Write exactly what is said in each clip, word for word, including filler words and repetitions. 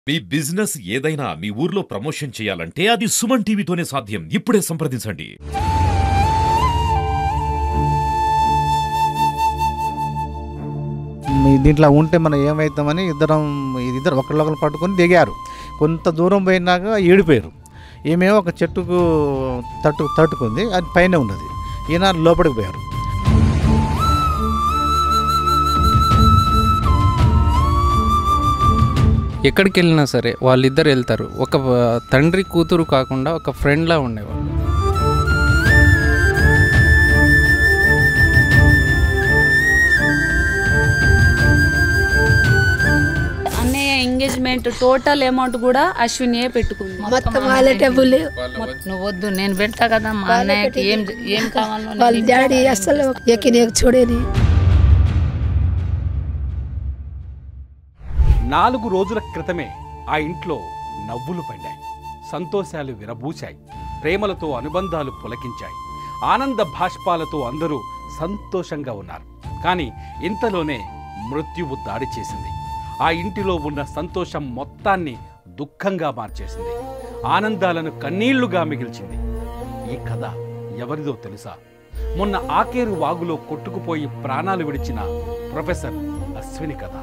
మీ business ఏదైనా మీ ఊర్లో promotion చేయాలంటే అది సుమన్ టీవీతోనే సాధ్యం. ఇప్పుడే సంప్రదించండి. దీంట్లో ఉంటే మనం ఏమవుతామని ఇద్దరం ఇద్దరు ఒకళ్ళొకరు పట్టుకొని దిగారు. కొంత దూరం పోయినాక ఈడిపోయారు. ఈమె ఒక చెట్టుకు తట్టు తట్టుకుంది, అది పైన ఉన్నది. ఈయన లోపలికి పోయారు. ఎక్కడికి వెళ్ళినా సరే వాళ్ళిద్దరు వెళ్తారు. ఒక తండ్రి కూతురు కాకుండా ఒక ఫ్రెండ్లా ఉండేవాళ్ళు. అన్నయ్య ఎంగేజ్మెంట్ టోటల్ అమౌంట్ కూడా అశ్వినియే పెట్టుకుంది. మొత్తం వాళ్ళే డబ్బులు. నువ్వు వద్దు, నేను పెడతా కదా. మా అన్నయ్యకి ఏం ఏం కావాలో వాళ్ళ డాడీ అసలు ఎక్కి చూడేది. నాలుగు రోజుల క్రితమే ఆ ఇంట్లో నవ్వులు పడ్డాయి, సంతోషాలు విరబూశాయి, ప్రేమలతో అనుబంధాలు పులకించాయి, ఆనంద భాష్పాలతో అందరూ సంతోషంగా ఉన్నారు. కానీ ఇంతలోనే మృత్యువు దాడి చేసింది. ఆ ఇంటిలో ఉన్న సంతోషం మొత్తాన్ని దుఃఖంగా మార్చేసింది, ఆనందాలను కన్నీళ్లుగా మిగిల్చింది. ఈ కథ ఎవరిదో తెలుసా? మొన్న ఆకేరు వాగులో కొట్టుకుపోయి ప్రాణాలు విడిచిన ప్రొఫెసర్ అశ్విని కథ.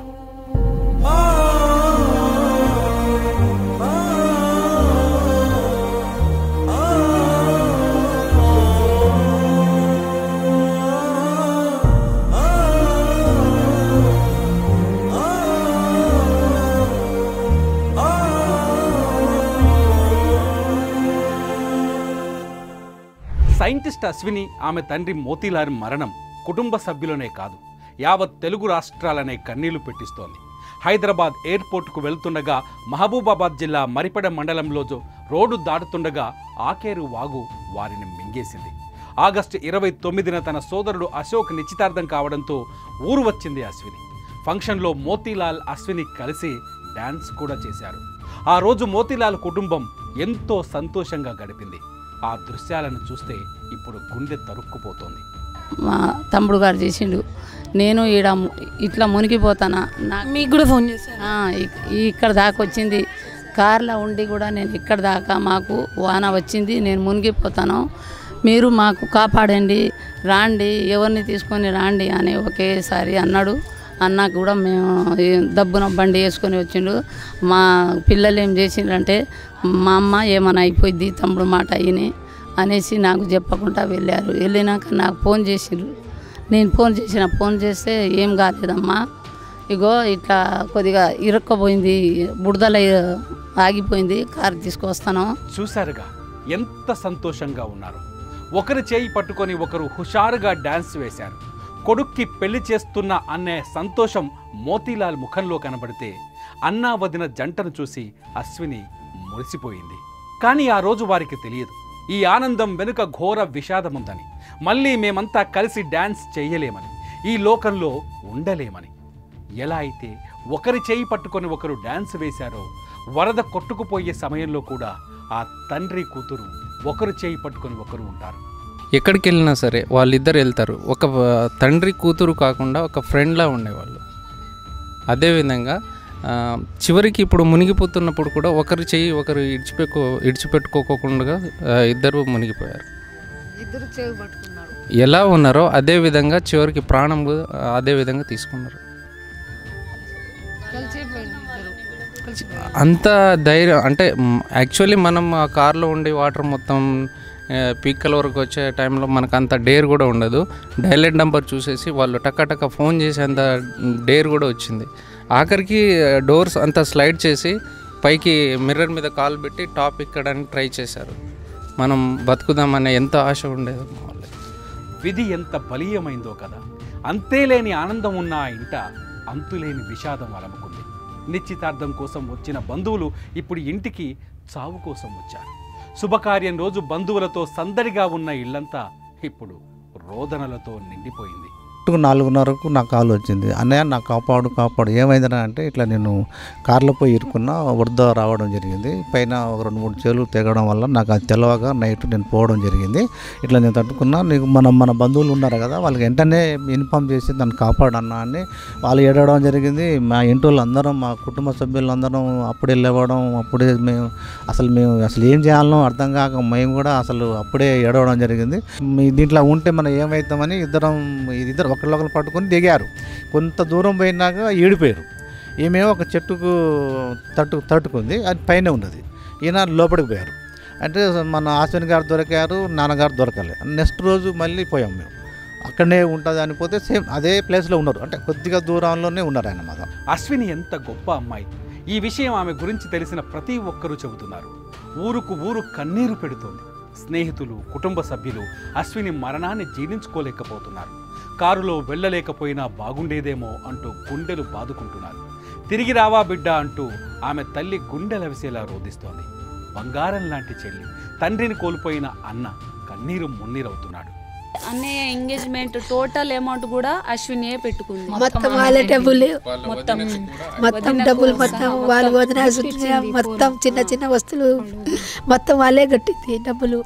సైంటిస్ట్ అశ్విని, ఆమె తండ్రి మోతీలాల్ మరణం కుటుంబ సభ్యులనే కాదు, యావత్ తెలుగు రాష్ట్రాలనే కన్నీళ్లు పెట్టిస్తోంది. హైదరాబాద్ ఎయిర్పోర్టుకు వెళ్తుండగా మహబూబాబాద్ జిల్లా మరిపెడ మండలంలో రోడ్డు దాటుతుండగా ఆకేరు వాగు వారిని మింగేసింది. ఆగస్టు ఇరవై తొమ్మిదిన తన సోదరుడు అశోక్ నిశ్చితార్థం కావడంతో ఊరు వచ్చింది అశ్విని. ఫంక్షన్లో మోతీలాల్, అశ్విని కలిసి డాన్స్ కూడా చేశారు. ఆ రోజు మోతీలాల్ కుటుంబం ఎంతో సంతోషంగా గడిపింది. ఆ దృశ్యాలను చూస్తే ఇప్పుడు గుండె తరుక్కుపోతోంది. మా తమ్ముడు గారు చేసిండు, నేను ఈడ ఇట్లా మునిగిపోతానా, మీకు కూడా ఫోన్ చేశాను. ఇక్కడ దాకా వచ్చింది, కార్లో ఉండి కూడా నేను ఇక్కడ దాకా మాకు వాన వచ్చింది, నేను మునిగిపోతాను, మీరు మాకు కాపాడండి, రాండి, ఎవరిని తీసుకొని రాండి అని ఒకేసారి అన్నాడు. అన్నాక కూడా మేము దబ్బున బండి వేసుకొని వచ్చిండు. మా పిల్లలు ఏం చేసిండ్రంటే, మా అమ్మ ఏమైనా అయిపోయింది తమ్ముడు మాట అయిని అనేసి నాకు చెప్పకుండా వెళ్ళారు. వెళ్ళినాక నాకు ఫోన్ చేసిండ్రు. నేను ఫోన్ చేసిన ఫోన్ చేస్తే ఏం కాలేదమ్మా, ఇగో ఇట్లా కొద్దిగా ఇరుక్కపోయింది, బుడదల ఆగిపోయింది, కారు తీసుకొస్తాను. చూశారుగా ఎంత సంతోషంగా ఉన్నారు. ఒకరి చేయి పట్టుకొని ఒకరు హుషారుగా డాన్స్ వేశారు. కొడుక్కి పెళ్లి చేస్తున్నా అనే సంతోషం మోతీలాల్ ముఖంలో కనబడితే అన్నా వదిన జంటను చూసి అశ్విని మురిసిపోయింది. కానీ ఆ రోజు వారికి తెలియదు, ఈ ఆనందం వెనుక ఘోర విషాదముందని, మళ్ళీ మేమంతా కలిసి డాన్స్ చేయలేమని, ఈ లోకంలో ఉండలేమని. ఎలా అయితే ఒకరి చేయి పట్టుకొని ఒకరు డాన్స్ వేశారో, వరద కొట్టుకుపోయే సమయంలో కూడా ఆ తండ్రి కూతురు ఒకరు చేయి పట్టుకొని ఒకరు ఉంటారు. ఎక్కడికి వెళ్ళినా సరే వాళ్ళిద్దరు వెళ్తారు. ఒక తండ్రి కూతురు కాకుండా ఒక ఫ్రెండ్లా ఉండేవాళ్ళు. అదేవిధంగా చివరికి ఇప్పుడు మునిగిపోతున్నప్పుడు కూడా ఒకరి చెయ్యి ఒకరు ఇడిచిపెట్టుకో ఇడిచిపెట్టుకోకుండా ఇద్దరు మునిగిపోయారు. ఎలా ఉన్నారో అదే విధంగా చివరికి ప్రాణం అదే విధంగా తీసుకున్నారు. అంత ధైర్యం అంటే యాక్చువల్లీ మనం ఆ కార్లో ఉండి వాటర్ మొత్తం పీక్కల వరకు వచ్చే టైంలో మనకు అంత డేర్ కూడా ఉండదు. డైలెట్ నెంబర్ చూసేసి వాళ్ళు టక్క టక్క ఫోన్ చేసేంత డేర్ కూడా వచ్చింది. ఆఖరికి డోర్స్ అంతా స్లైడ్ చేసి పైకి మిర్రర్ మీద కాలు పెట్టి టాప్ ఎక్కడానికి ట్రై చేశారు. మనం బతుకుదామనే ఎంత ఆశ ఉండేది. విధి ఎంత బలీయమైందో కదా. అంతేలేని ఆనందం ఉన్న ఆ ఇంట అంతులేని విషాదం అలముకుంది. నిశ్చితార్థం కోసం వచ్చిన బంధువులు ఇప్పుడు ఇంటికి చావు కోసం వచ్చారు. శుభకార్యం రోజు బంధువులతో సందడిగా ఉన్న ఇల్లంతా ఇప్పుడు రోదనలతో నిండిపోయింది. కరెక్ట్గా నాలుగున్నరకు నాకు కాల్ వచ్చింది. అన్నయ్య నాకు కాపాడు కాపాడు ఏమైందని అంటే ఇట్లా నేను కార్లో పోయి ఇరుకున్నా, వరద రావడం జరిగింది. పైన ఒక రెండు మూడు చేలు తెగడం వల్ల నాకు అది తెలవగా నైట్ నేను పోవడం జరిగింది. ఇట్లా నేను తట్టుకున్నా, నీకు మన మన బంధువులు ఉన్నారు కదా వాళ్ళకి వెంటనే ఇన్ఫామ్ చేసి నన్ను కాపాడన్నా అని వాళ్ళు ఏడవడం జరిగింది. మా ఇంటి వాళ్ళు అందరం, మా కుటుంబ సభ్యులందరం అప్పుడే లేవడం, అప్పుడే మేము అసలు మేము అసలు ఏం చేయాలనో అర్థం కాక మేము కూడా అసలు అప్పుడే ఏడవడం జరిగింది. మీ దీంట్లో ఉంటే మనం ఏమవుతామని ఇద్దరం ఇద్దరు ఒకరికొకరు పట్టుకొని దిగారు. కొంత దూరం పోయినాక ఈడిపోయారు. ఈమెమో ఒక చెట్టుకు తట్టు తట్టుకుంది, అది పైన ఉన్నది. ఈయన లోపలికి పోయారు. అంటే మన అశ్విని గారు దొరికారు, నాన్నగారు దొరకలే. నెక్స్ట్ రోజు మళ్ళీ పోయాం మేము. అక్కడనే ఉంటుంది అనిపోతే సేమ్ అదే ప్లేస్లో ఉన్నారు, అంటే కొద్దిగా దూరంలోనే ఉన్నారు ఆయన మాత్రం. అశ్విని ఎంత గొప్ప అమ్మాయి. ఈ విషయం ఆమె గురించి తెలిసిన ప్రతి ఒక్కరూ చెబుతున్నారు. ఊరుకు ఊరు కన్నీరు పెడుతోంది. స్నేహితులు, కుటుంబ సభ్యులు అశ్విని మరణాన్ని జీర్ణించుకోలేకపోతున్నారు. కారులో వెళ్ళలేకపోయినా బాగుండేదేమో అంటూ గుండెలు బాదుకుంటున్నారు. తిరిగి రావా బిడ్డ అంటూ ఆమె తల్లి గుండెలవిసేలా రోధిస్తోంది. బంగారం లాంటి చెల్లి, తండ్రిని కోల్పోయిన అన్న కన్నీరు మున్నీరవుతున్నాడు. అన్నయ్య ఎంగేజ్మెంట్ టోటల్ అమౌంట్ కూడా అశ్వినియే పెట్టుకుంది. మొత్తం వాళ్ళే డబ్బులు మొత్తం మొత్తం డబ్బులు మొత్తం వాళ్ళు వదిన మొత్తం చిన్న చిన్న వస్తువులు మొత్తం వాళ్ళే కట్టింది డబ్బులు.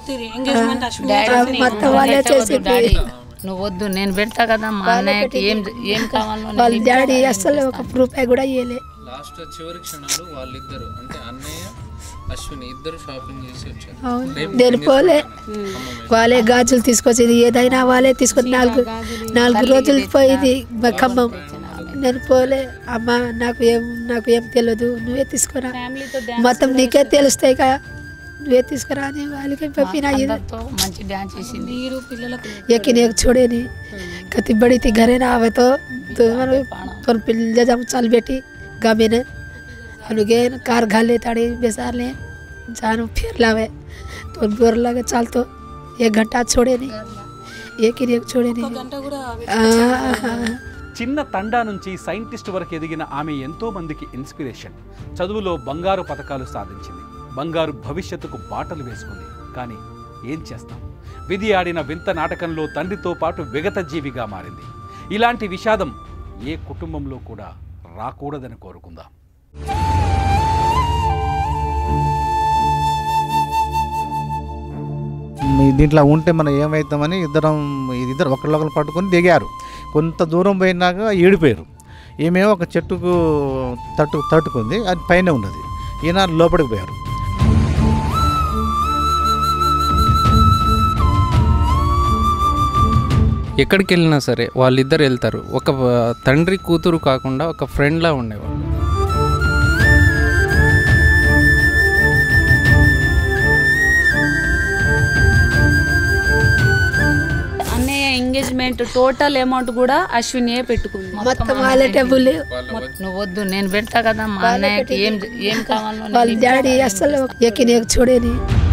మొత్తం వాళ్ళే చేసింది. నువ్వు వద్దు, నేను పెడతా కదా మా అన్నయ్యకి ఏం ఏం కావాలో. వాళ్ళ డాడీ అసలు ఒక రూపాయి కూడా ఇవ్వలే. లాస్ట్ చివరి క్షణాలు వాళ్ళిద్దరు అంటే అన్నయ్య అశ్విని ఇద్దరు షాపింగ్ చేసి వచ్చారు. నేను పోలే, వాళ్ళే గాజులు తీసుకొచ్చింది. ఏదైనా వాళ్ళే తీసుకొని నాలుగు నాలుగు రోజులు పోయింది ఖమ్మం. నేను పోలే. అమ్మ నాకు ఏం నాకు ఏం తెలియదు, నువ్వే తీసుకురా, మొత్తం నీకే తెలుస్తాయి కదా, నువ్వే తీసుకురా అని వాళ్ళకి పంపిన. మంచి డాన్స్ చేసింది. మీరు పిల్లలకు यकीन एक छोड़े नहीं कति बड़ी थी घरे ना आवे तो तो तो पिल्ले जब चल बेटी गामे ने अनुगे कार घाले ताड़ी बेसार ले जानो फिर लावे तो बोर लगे चल तो एक घंटा छोड़े नहीं यकीन एक छोड़े नहीं. చిన్న తండా నుంచి సైంటిస్ట్ వరకు ఎదిగిన ఆమె ఎంతో మందికి ఇన్స్పిరేషన్. చదువులో బంగారు పతకాలు సాధించింది. బంగారు భవిష్యత్తుకు బాటలు వేసుకుంది. కానీ ఏం చేస్తాం, విధి ఆడిన వింత నాటకంలో తండ్రితో పాటు విగత జీవిగా మారింది. ఇలాంటి విషాదం ఏ కుటుంబంలో కూడా రాకూడదని కోరుకుందాం. మీ దీంట్లో ఉంటే మనం ఏమవుతామని ఇద్దరం ఇద్దరు ఒకరికొకరు పట్టుకొని దిగారు. కొంత దూరం పోయినాక ఈడిపోయారు. ఈమెమో ఒక చెట్టుకు తట్టు తట్టుకుంది, అది పైన ఉన్నది. ఈయన లోపలికి పోయారు. ఎక్కడికి వెళ్ళినా సరే వాళ్ళిద్దరు వెళ్తారు. ఒక తండ్రి కూతురు కాకుండా ఒక ఫ్రెండ్లా ఉండేవాళ్ళు. అన్నయ్య ఎంగేజ్మెంట్ టోటల్ అమౌంట్ కూడా అశ్వినియే పెట్టుకుంది. మొత్తం వాళ్ళే డబ్బులు. నువ్వు వద్దు, నేను పెడతా కదా మా అన్నయ్యకి ఏం ఏం కావాలో. వాళ్ళ డాడీ అసలు यकीन एक छोड़े नहीं